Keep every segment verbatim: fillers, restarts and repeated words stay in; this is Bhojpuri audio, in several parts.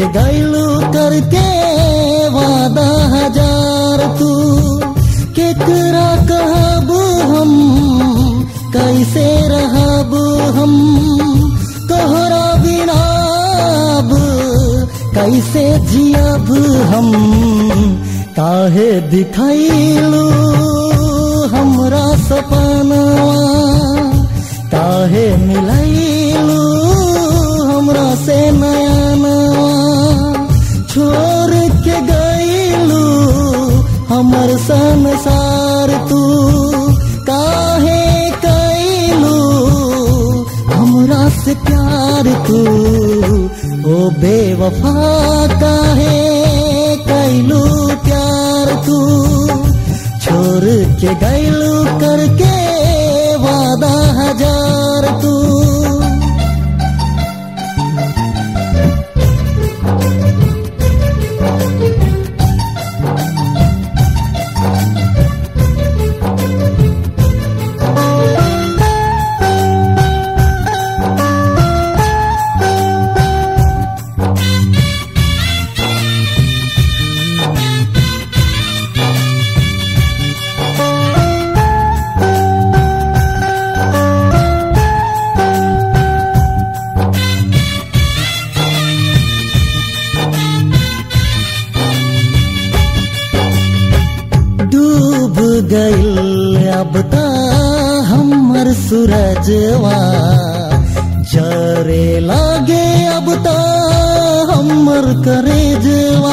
गैलू करके वादा हजार तू केकरा कहब हम कैसे रहब हम तोहरा बिना अब कैसे जियब हम काहे दिखैलू हमरा सपनवा काहे मिलैलू हमरा से नयनवा छोड़ के गैलू हमर संसार तू काहे कैलू हमरा से प्यार तू ओ बेवफा काहे कैलू प्यार तू छोड़ के गैलू करके वादा हजार तू। डूब गइल अब ता हमर सूरजवा जरे लागे अब ता हमर करेजवा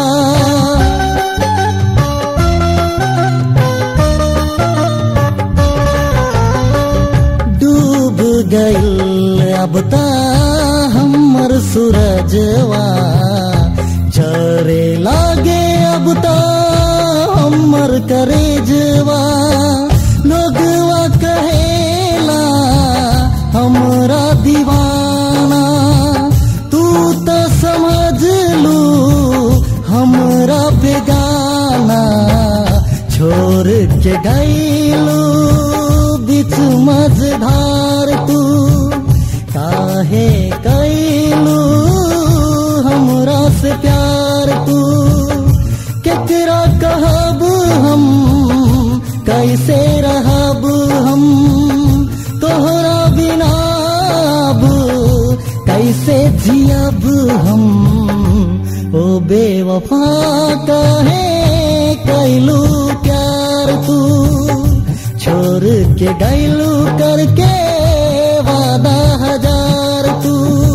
डूब गइल अब ता हमर सूरजवा जरे लागे अब ता हमर करेजवा लोगवा कहेला हमरा दीवाना तू तो समझ लू हमरा बेगाना छोड़ के गइलू बीच मझधार तू काहे कैलू हमरा से प्यार तू केकरा कहब हम कैसे रहब हम तोहरा बिना अब कैसे जियब हम ओ बेवफा काहे कैलू प्यार तू छोड़ के गैलू करके वादा हजार तू।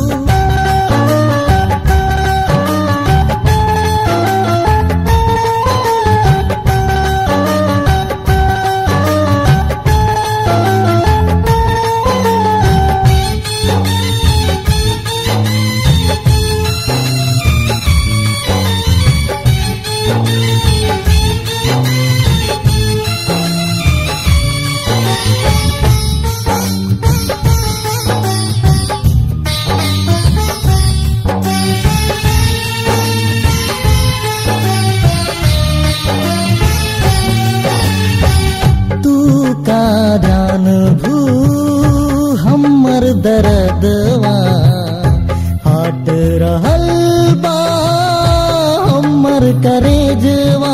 का जान भू हमर दर्दवा हट रहल बा हमर करेजवा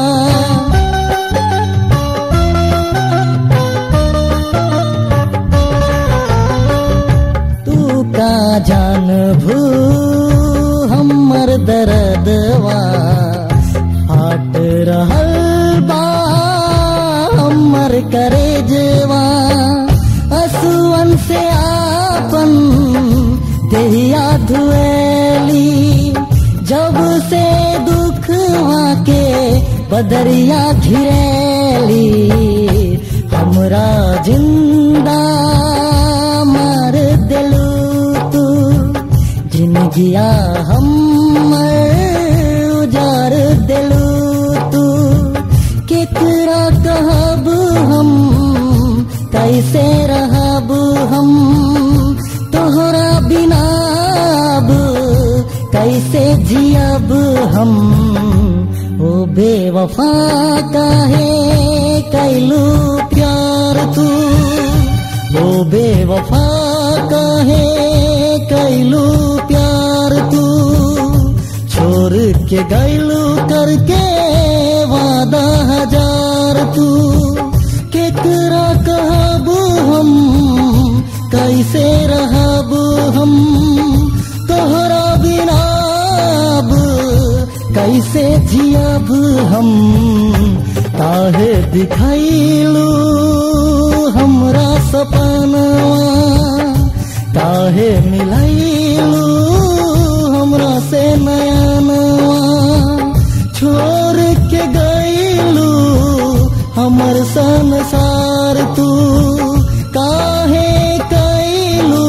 तू का जान भू हमर दर्दवा हट रहल बा हमर करेजवा असुअन से आपन देहिया धुएली जब से दुखवा के बदरिया घिरेली हमरा जिंदा मार दिलू तू जिंदगिया हमर उजार दिलू तू केकरा कहब हम कैसे रहब हम तोहरा बिना अब कैसे जियब हम ओ बेवफा काहे कैलू प्यार तू ओ बेवफा काहे कैलू प्यार तू छोड़ के गैलू करके वादा हजार तू केकरा कहब हम कैसे रहब हम तोहरा बिना अब कैसे जियब हम काहे दिखैलू हमरा सपनवा काहे मिलैलू हमरा से नयनवा छोड़ के गैलू हमर संसार तू काहे कैलू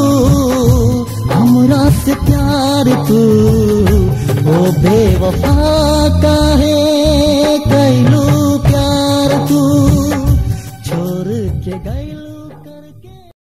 हमरा से प्यार तू ओ बेवफा का